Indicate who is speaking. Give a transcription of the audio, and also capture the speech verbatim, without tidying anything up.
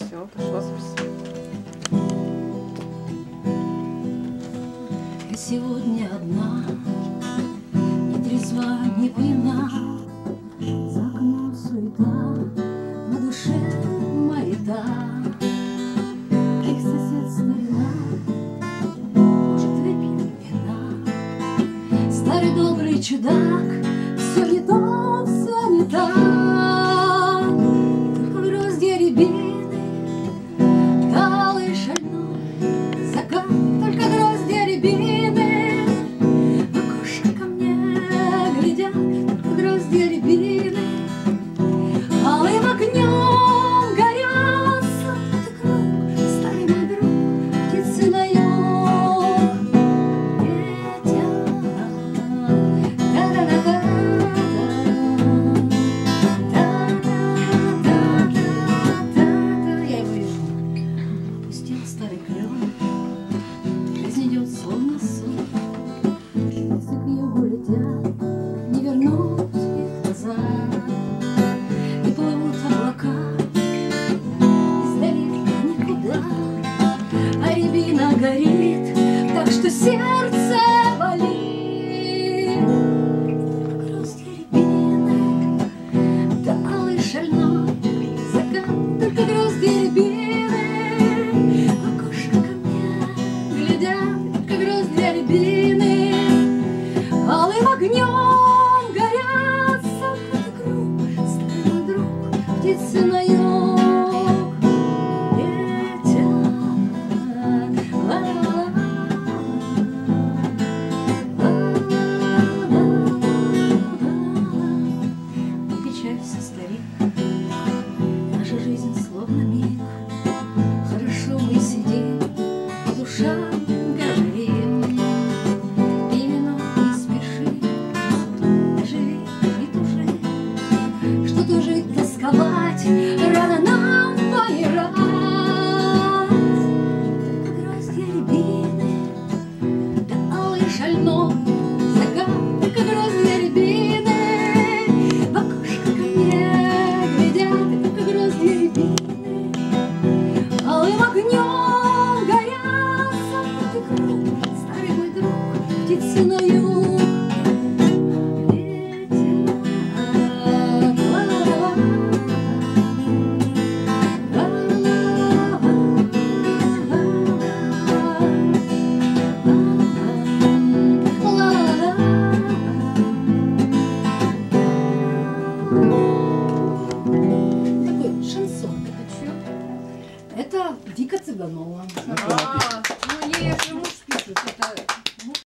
Speaker 1: Все, пошла запись.
Speaker 2: Я сегодня одна, не трезва, не пьяна, за окном суета, на душе маята. Их сосед старина, может, выпьем вина. Старый добрый чудак, все не то, все не так. Только гроздья рябины, талый шальной закат, только гроздья рябины. В окошко ко мне глядят, только гроздья рябины. Алым огнем горят солдаты круг, старый мой друг, птицы на юг летят. Да-да-да-да. Старый клен, жизнь идет словно сон. Если к югу летят, не вернуть их назад. И плывут облака издали никуда, а рябина горит, так что сердце болит. Только гроздья рябины, да алый шальной закат, только гроздья рябины. Алым огнем горят солдаты круг, старый мой друг, птицы на юг летят. Не печалься, старик, наша жизнь словно миг. Хорошо мы сидим, по душам говорим. Жить, тосковать, рано нам помирать. Только гроздья рябины, да алый шальной закат, только гроздья рябины. В окошко ко мне глядят, только гроздья рябины. Алым огнем горят солдаты круг, старый мой друг, птицы на юг. Это Вика Цыганова.
Speaker 1: А, ну, есть.